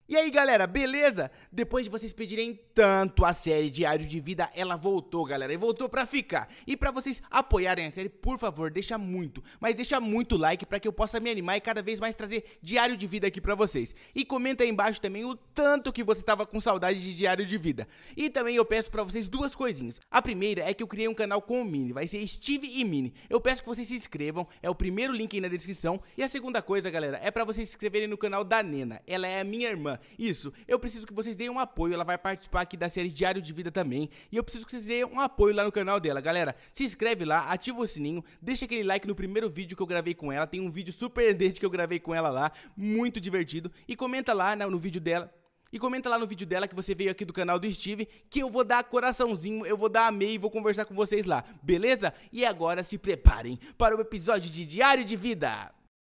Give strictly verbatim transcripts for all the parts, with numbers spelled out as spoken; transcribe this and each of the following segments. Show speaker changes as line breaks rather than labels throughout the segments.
E aí galera, beleza? Depois de vocês pedirem tanto a série Diário de Vida, ela voltou galera, e voltou pra ficar. E pra vocês apoiarem a série, por favor, deixa muito, mas deixa muito like pra que eu possa me animar e cada vez mais trazer Diário de Vida aqui pra vocês. E comenta aí embaixo também o tanto que você tava com saudade de Diário de Vida. E também eu peço pra vocês duas coisinhas. A primeira é que eu criei um canal com o Mini, vai ser Steve e Mini. Eu peço que vocês se inscrevam, é o primeiro link aí na descrição. E a segunda coisa galera, é pra vocês se inscreverem no canal da Nena, ela é a minha irmã. Isso, eu preciso que vocês deem um apoio, ela vai participar aqui da série Diário de Vida também. E eu preciso que vocês deem um apoio lá no canal dela, galera. Se inscreve lá, ativa o sininho, deixa aquele like no primeiro vídeo que eu gravei com ela. Tem um vídeo surpreendente que eu gravei com ela lá, muito divertido. E comenta lá no vídeo dela. E comenta lá no vídeo dela que você veio aqui do canal do Steve, que eu vou dar coraçãozinho, eu vou dar amei e vou conversar com vocês lá, beleza? E agora se preparem para o episódio de Diário de Vida.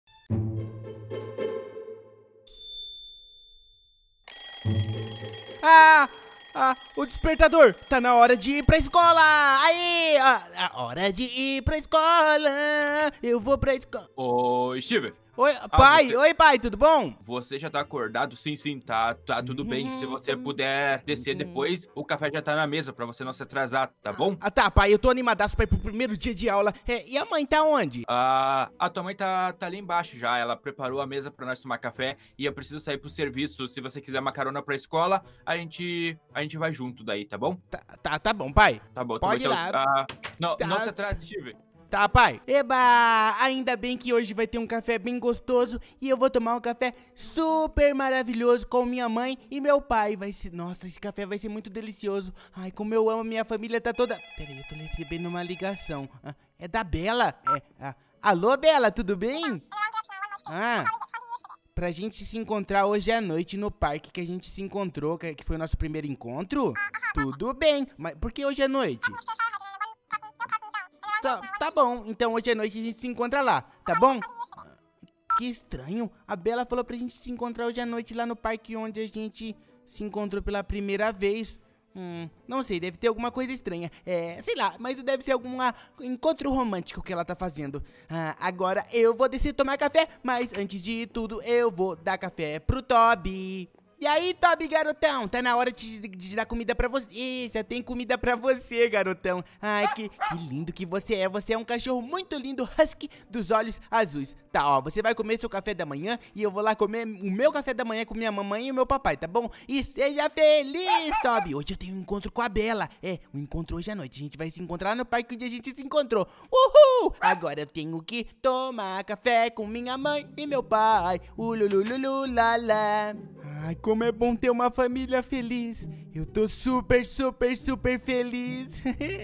Ah, ah, o despertador, tá na hora de ir pra escola. Aí, a, a hora de ir pra escola. Eu vou pra escola.
Oi, Steve.
Oi, pai,
ah, você...
oi pai, tudo bom?
Você já tá acordado? Sim, sim, tá, tá tudo bem. Se você puder descer depois, o café já tá na mesa pra você não se atrasar, tá bom?
Ah, tá, pai, eu tô animadaço pra ir pro primeiro dia de aula. É, e a mãe tá onde?
Ah, a tua mãe tá, tá ali embaixo já, ela preparou a mesa pra nós tomar café e eu preciso sair pro serviço. Se você quiser uma carona pra escola, a gente, a gente vai junto daí, tá bom?
Tá, tá, tá bom, pai.
Tá bom,
pode
tá bom.
ir lá.
Então, ah, não,
Tá.
não se atrase, Steve.
Tá, pai? Eba! Ainda bem que hoje vai ter um café bem gostoso e eu vou tomar um café super maravilhoso com minha mãe e meu pai. Vai ser... Nossa, esse café vai ser muito delicioso. Ai, como eu amo, minha família tá toda... Pera aí, eu tô recebendo uma ligação. Ah, é da Bela? É, ah. Alô, Bela, tudo bem? Ah... Pra gente se encontrar hoje à noite no parque que a gente se encontrou, que foi o nosso primeiro encontro? Tudo bem, mas por que hoje à noite? Tá, tá bom, então hoje à noite a gente se encontra lá, tá bom? Que estranho, a Bela falou pra gente se encontrar hoje à noite lá no parque onde a gente se encontrou pela primeira vez. Hum, não sei, deve ter alguma coisa estranha, é, sei lá, mas deve ser algum ah, encontro romântico que ela tá fazendo. Ah, agora eu vou descer tomar café, mas antes de tudo eu vou dar café pro Toby. E aí, Toby, garotão, tá na hora de, de, de dar comida pra você. Já tem comida pra você, garotão. Ai, que, que lindo que você é. Você é um cachorro muito lindo, husky, dos olhos azuis. Tá, ó, você vai comer seu café da manhã e eu vou lá comer o meu café da manhã com minha mamãe e o meu papai, tá bom? E seja feliz, Toby. Hoje eu tenho um encontro com a Bela. É, um encontro hoje à noite. A gente vai se encontrar no parque onde a gente se encontrou. Uhul! Agora eu tenho que tomar café com minha mãe e meu pai. Ulululululala. Ai, como é bom ter uma família feliz. Eu tô super, super, super feliz.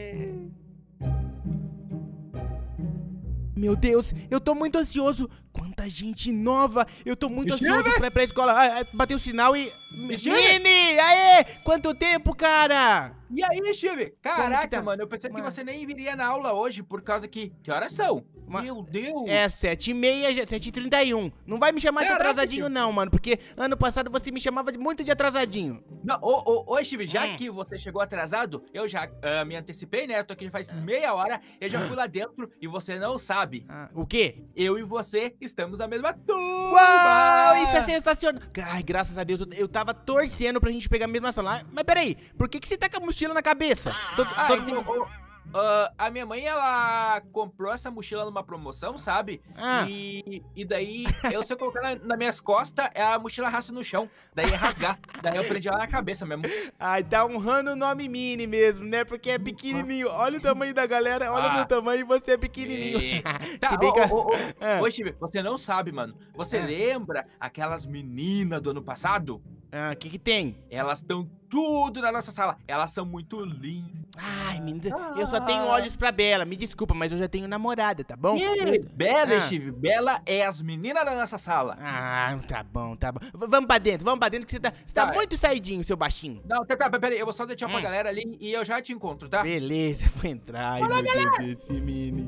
Meu Deus, eu tô muito ansioso. Quanta gente nova. Eu tô muito
Steve?
ansioso pra ir pra escola. Ai, ai, bateu o sinal e...
Steve?
Mini! Aê! Quanto tempo, cara?
E aí, Steve? Caraca,
tá?
mano, eu pensei
Mano.
que você nem viria na aula hoje por causa que... Que horas são?
Ma-
Meu Deus!
É, sete e meia, sete e trinta e um. Não vai me chamar de
Caraca,
atrasadinho
tio.
não, mano. Porque ano passado você me chamava de muito de atrasadinho.
Não, ô, ô, ô, Steve, já
Hum.
que você chegou atrasado, eu já ah, me antecipei, né? Eu tô aqui já faz meia hora, eu já fui lá dentro e você não sabe.
Ah, o quê?
Eu e você estamos na mesma turma!
Uau, isso é sensacional. Ai, graças a Deus, eu, eu tava torcendo pra gente pegar a mesma sala. Ah, mas peraí, por que que você tá com a mochila na cabeça? Todo,
Ah,
todo
então,
mundo-
ô, ah, a minha mãe, ela comprou essa mochila numa promoção, sabe?
Ah.
E, e daí, eu se eu colocar na, nas minhas costas, a mochila raça no chão. Daí ia rasgar. Daí eu prendi ela na cabeça mesmo.
Ai, tá honrando o nome Mini mesmo, né? Porque é pequenininho. Olha o tamanho da galera, olha o
Ah.
meu tamanho e você é pequenininho.
E- Tá,
Se bem
ô,
que a-
ô, ô,
Ah.
ô, Steve, você não sabe, mano. Você
Ah.
lembra aquelas meninas do ano passado?
Ah, o que que tem?
Elas estão tudo na nossa sala. Elas são muito lindas.
Ai, menina, eu só tenho olhos pra Bela. Me desculpa, mas eu já tenho namorada, tá bom?
E Bela,
Ah.
Steve, Bela é as meninas da nossa sala.
Ah, tá bom, tá bom. V- vamos pra dentro, vamos pra dentro que você tá, você tá
Tá.
muito saidinho, seu baixinho.
Não, tá, tá, peraí, eu vou só deixar
Hum.
pra galera ali e eu já te encontro, tá?
Beleza, vou entrar. Ai, meu Deus, esse Mini.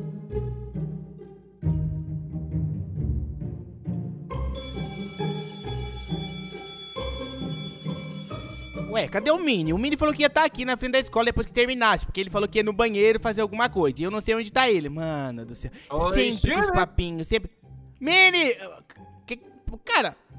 Ué, cadê o Mini? O Mini falou que ia estar aqui na frente da escola depois que terminasse, porque ele falou que ia no banheiro fazer alguma coisa. E eu não sei onde tá ele, mano do céu.
Oi,
Sempre com os
Steve?
papinhos, sempre... Mini! Que... Cara,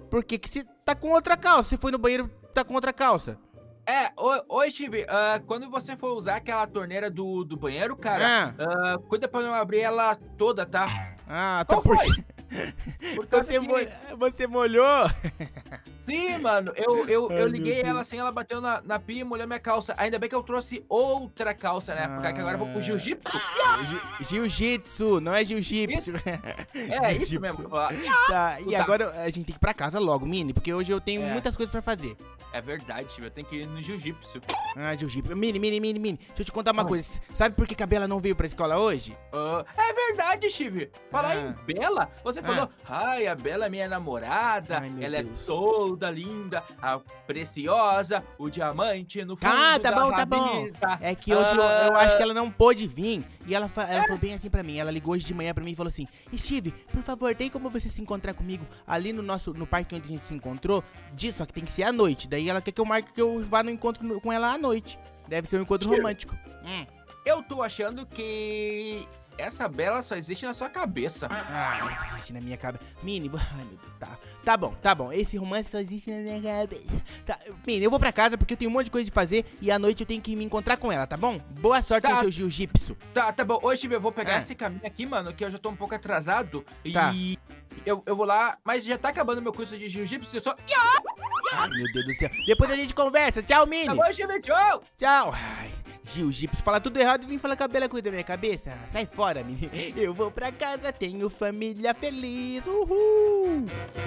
Por que que você tá com outra calça? Você foi no banheiro, tá com outra calça?
É, ô, ô Steve, ah, quando você for usar aquela torneira do, do banheiro, cara,
Ah,
ah, cuida pra não abrir ela toda, tá?
ah tá
Qual
por...
foi? Por causa
Você,
que...
mol... você molhou?
Sim, mano, eu, eu,
Ai,
eu
meu
liguei ela
Deus.
assim, ela bateu na, na pia e molhou minha calça. Ainda bem que eu trouxe outra calça, né? Porque agora eu vou pro
Ah.
jiu-jitsu.
Ji- Jiu-jitsu, não é jiu-jitsu.
É, isso mesmo que eu vou falar.
Tá, e
Tá.
agora a gente tem que ir pra casa logo, Mini, porque hoje eu tenho
É.
muitas coisas pra fazer.
É verdade, Steve, eu tenho que ir no jiu-jitsu.
Ah, jiu-jitsu. Mini, Mini, Mini, Mini, deixa eu te contar uma
Ah.
coisa. Sabe por que que a Bela não veio pra escola hoje?
Ah, é verdade, Steve. Falar
Ah.
em Bela, você falou, ai, a Bela é minha namorada,
Ai, meu
ela
Deus.
é toda linda, a preciosa, o diamante no fundo
Ah, tá
da
bom, tá bom.
rabita.
É que hoje eu, eu
Ah.
acho que ela não pôde vir. E ela, fa- ela falou bem assim pra mim. Ela ligou hoje de manhã pra mim e falou assim: Steve, por favor, tem como você se encontrar comigo ali no nosso no parque onde a gente se encontrou? Disso, só que tem que ser à noite. Daí ela quer que eu marque que eu vá no encontro no- com ela à noite. Deve ser um encontro
Steve.
romântico. Hum.
Eu tô achando que essa Bela só existe na sua cabeça.
Ah, existe na minha cabeça. Mini, vo- ai meu Deus, tá. Tá bom, tá bom. Esse romance só existe na minha cabeça. Tá, Mini, eu vou pra casa porque eu tenho um monte de coisa de fazer e à noite eu tenho que me encontrar com ela, tá bom? Boa sorte
Tá.
no seu jiu-jitsu.
Tá, tá bom. Hoje eu vou pegar
Ah.
esse caminho aqui, mano, que eu já tô um pouco atrasado. E
Tá.
eu, eu vou lá, mas já tá acabando meu curso de jiu-jitsu. Eu só...
Ai, meu Deus do céu. Depois a gente conversa. Tchau, Mini.
Tá bom, Steve, tchau!
Tchau. Ai, jiu-jitsu, fala tudo errado e vem falar que a Bela cuida da minha cabeça. Ah, sai fora, Mini. Eu vou pra casa, tenho família feliz. Uhul.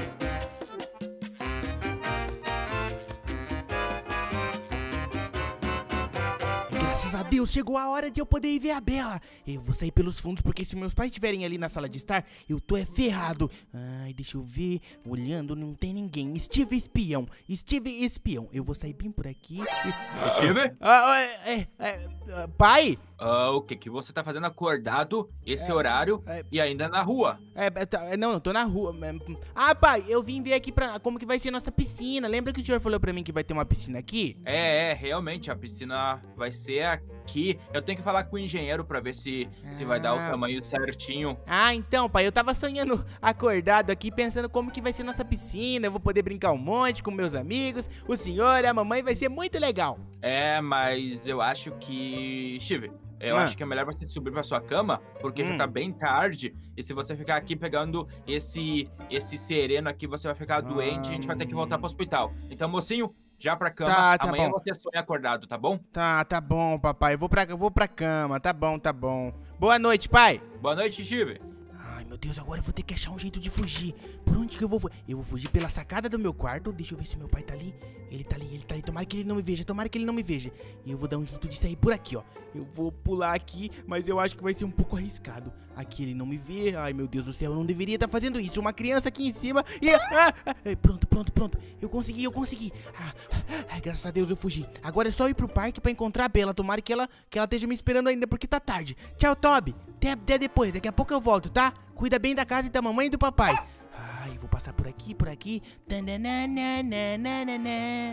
Graças a Deus, chegou a hora de eu poder ir ver a Bela. Eu vou sair pelos fundos, porque se meus pais estiverem ali na sala de estar, eu tô é ferrado. Ai, deixa eu ver. Olhando, não tem ninguém. Steve espião. Steve espião. Eu vou sair bem por aqui. e-
Steve?
Ah, é, é, é, ah, pai?
Ah, o que que você tá fazendo acordado esse
É,
horário
é.
e ainda na rua?
É, é, tá, é, não, eu tô na rua. é, Ah, pai, eu vim ver aqui pra como que vai ser nossa piscina. Lembra que o senhor falou pra mim que vai ter uma piscina aqui?
É, é, realmente, a piscina vai ser aqui. Eu tenho que falar com o engenheiro pra ver se, se vai dar o
Ah.
tamanho certinho.
Ah, então, pai, eu tava sonhando acordado aqui, pensando como que vai ser nossa piscina. Eu vou poder brincar um monte com meus amigos. O senhor e a mamãe vai ser muito legal.
É, mas eu acho que... Steve, eu
Ah.
acho que é melhor você subir pra sua cama, porque
Hum.
já tá bem tarde. E se você ficar aqui pegando esse, esse sereno aqui, você vai ficar doente e a gente vai ter que voltar pro hospital. Então, mocinho, já pra cama.
Tá, tá
Amanhã
bom.
você sonha acordado, tá bom?
Tá, tá bom, papai. Eu vou pra, eu vou pra cama. Tá bom, tá bom. Boa noite, pai.
Boa noite, Steve.
Ai, meu Deus, agora eu vou ter que achar um jeito de fugir. Por onde que eu vou? fu- Eu vou fugir pela sacada do meu quarto. Deixa eu ver se meu pai tá ali. Ele tá ali, ele tá ali. Tomara que ele não me veja, tomara que ele não me veja. E eu vou dar um jeito de sair por aqui, ó. Eu vou pular aqui, mas eu acho que vai ser um pouco arriscado. Aqui ele não me vê. Ai, meu Deus do céu, eu não deveria estar fazendo isso. Uma criança aqui em cima e... Ah, ah, ah, pronto, pronto, pronto. Eu consegui, eu consegui. Ah, ai, graças a Deus eu fugi. Agora é só ir pro parque pra encontrar a Bela. Tomara que ela, que ela esteja me esperando ainda, porque tá tarde. Tchau, Toby. Até, até depois, daqui a pouco eu volto, tá? Cuida bem da casa e da mamãe e do papai. Ai, vou passar por aqui, por aqui. Tananana.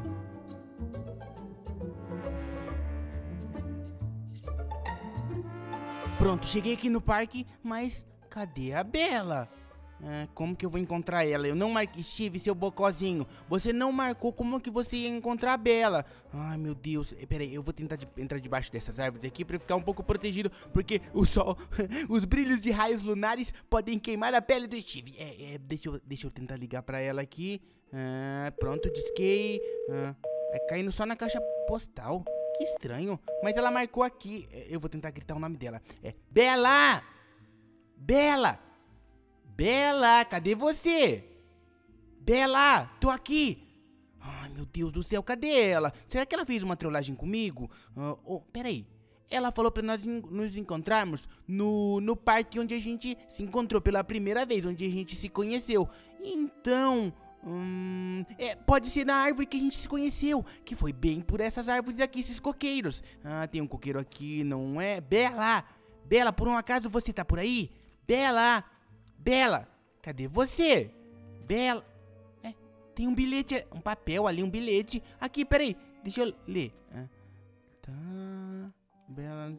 Pronto, cheguei aqui no parque, mas cadê a Bela? Ah, como que eu vou encontrar ela? Eu não marquei. Steve, seu bocozinho, você não marcou como que você ia encontrar a Bela. Ai, meu Deus. Eh, Pera aí, eu vou tentar de- entrar debaixo dessas árvores aqui pra eu ficar um pouco protegido, porque o sol, os brilhos de raios lunares podem queimar a pele do Steve. É, é, deixa eu, deixa eu tentar ligar pra ela aqui. Ah, pronto, disquei. Ah, é caindo só na caixa postal. Que estranho. Mas ela marcou aqui. É, eu vou tentar gritar o nome dela. É Bela! Bela! Bela, cadê você? Bela, tô aqui. Ai, meu Deus do céu, cadê ela? Será que ela fez uma trollagem comigo? Ah, oh, peraí. Ela falou pra nós en- nos encontrarmos no, no parque onde a gente se encontrou pela primeira vez, onde a gente se conheceu. Então, hum, é, pode ser na árvore que a gente se conheceu, que foi bem por essas árvores aqui, esses coqueiros. Ah, tem um coqueiro aqui, não é? Bela, Bela, por um acaso você tá por aí? Bela, Bela, cadê você? Bela, é, tem um bilhete, um papel ali, um bilhete. Aqui, peraí, deixa eu ler. Ah, tá, Bela...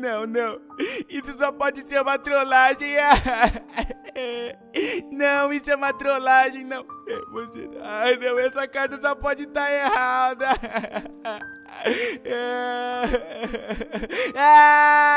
Não, não. Isso só pode ser uma trollagem. Não, isso é uma trollagem, não. Você... Ai, não, essa carta só pode estar errada. Ah!